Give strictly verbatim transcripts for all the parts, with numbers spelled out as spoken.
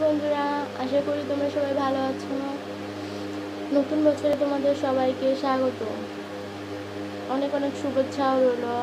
বন্ধুরা, আশা করি তোমরা সবাই ভালো আছো। নতুন বছরে তোমাদের সবাইকে স্বাগত, অনেক অনেক শুভেচ্ছাও রইলো।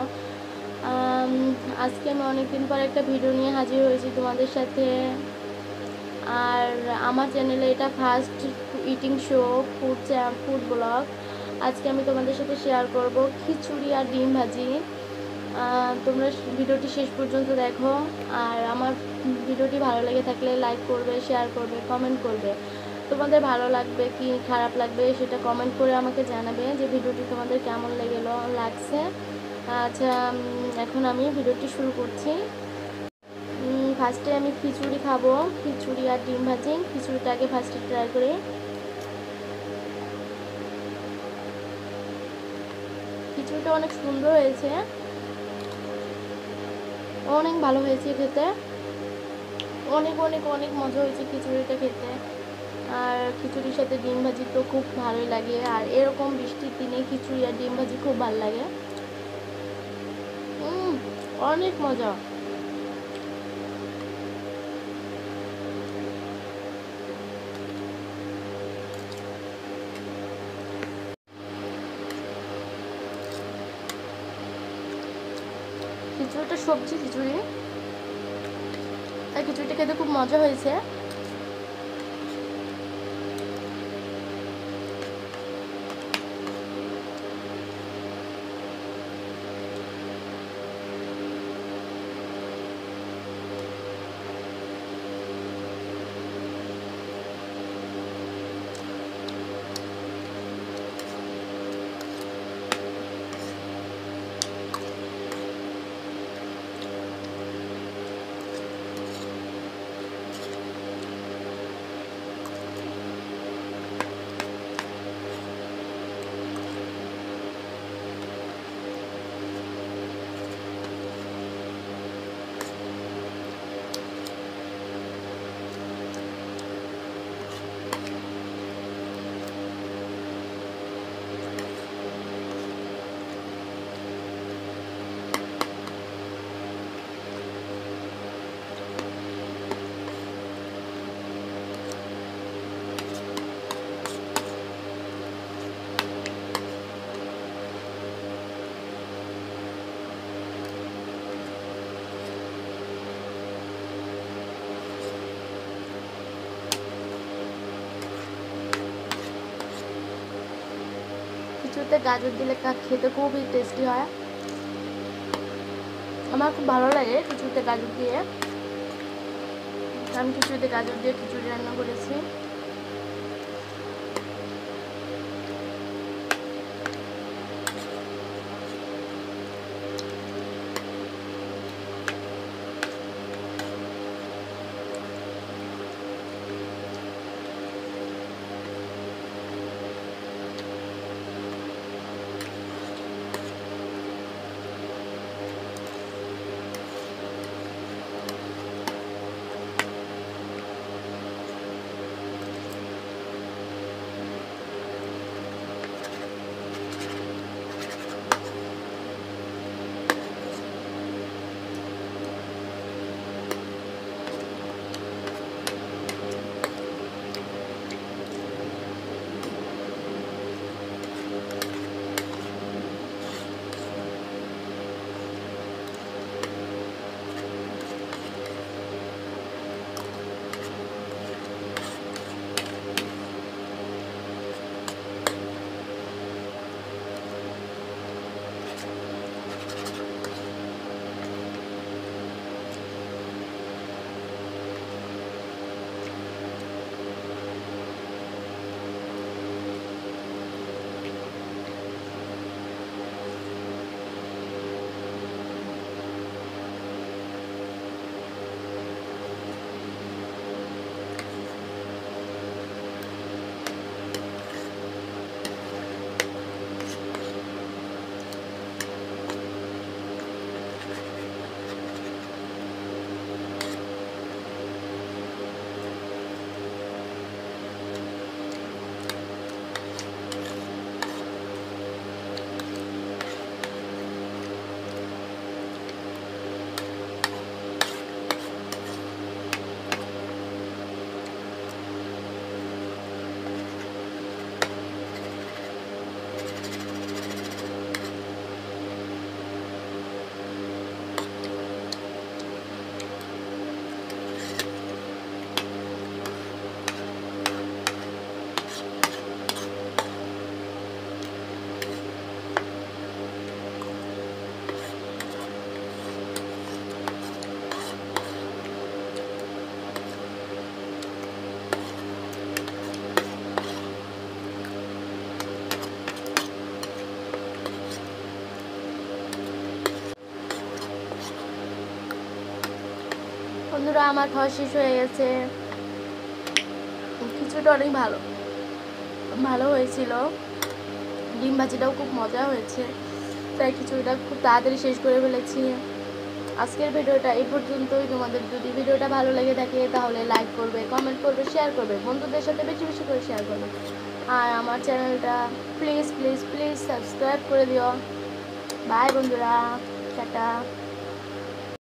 আজকে আমি অনেকদিন পর একটা ভিডিও নিয়ে হাজির হয়েছি তোমাদের সাথে। আর আমার চ্যানেলে এটা first eating show, food food blog. আজকে আমি তোমাদের সাথে শেয়ার করব খিচুড়ি আর ডিম ভাজি। তোমরা ভিডিওটি শেষ পর্যন্ত দেখো। আর আমার ভিডিওটি ভালো লেগে থাকলে লাইক করবে, শেয়ার করবে, কমেন্ট করবে। তোমাদের ভালো লাগবে কি খারাপ লাগবে সেটা কমেন্ট করে আমাকে জানাবে যে ভিডিওটি তোমাদের কেমন লেগে লাগছে। আচ্ছা, এখন আমি ভিডিওটি শুরু করছি। ফার্স্টে আমি খিচুড়ি খাবো, খিচুড়ি আর ডিম ভাজি। খিচুড়িটা আগে ফার্স্টে ট্রাই করি। খিচুড়িটা অনেক সুন্দর হয়েছে, অনেক ভালো হয়েছে খেতে, অনেক অনেক অনেক মজা হয়েছে খিচুড়িটা খেতে। আর খিচুড়ির সাথে ডিম ভাজি তো খুব ভালোই লাগে। আর এরকম বৃষ্টির দিনে খিচুড়ি আর ডিম ভাজি খুব ভালো লাগে। হুম অনেক মজা। খিচুড়িটা সবজি খিচুড়ি, তাই খিচুড়িটা খেতে খুব মজা হয়েছে। খিচুড়িতে গাজর দিলে খেতে খুবই টেস্টি হয়। আমার খুব ভালো লাগে খিচুড়িতে গাজর দিয়ে। আমি খিচুড়িতে গাজর দিয়ে খিচুড়ি রান্না করেছি। বন্ধুরা, আমার খাওয়া শেষ হয়ে গেছে। খিচুড়িটা অনেক ভালো ভালো হয়েছিল, ডিম ভাজিটাও খুব মজা হয়েছে, তাই খিচুড়িটা খুব তাড়াতাড়ি শেষ করে ফেলেছি। আজকের ভিডিওটা এই পর্যন্তই। তোমাদের যদি ভিডিওটা ভালো লেগে থাকে তাহলে লাইক করবে, কমেন্ট করবে, শেয়ার করবে, বন্ধুদের সাথে বেশি বেশি করে শেয়ার করবে। আর আমার চ্যানেলটা প্লিজ প্লিজ প্লিজ সাবস্ক্রাইব করে দিও। বাই বন্ধুরা, টাটা।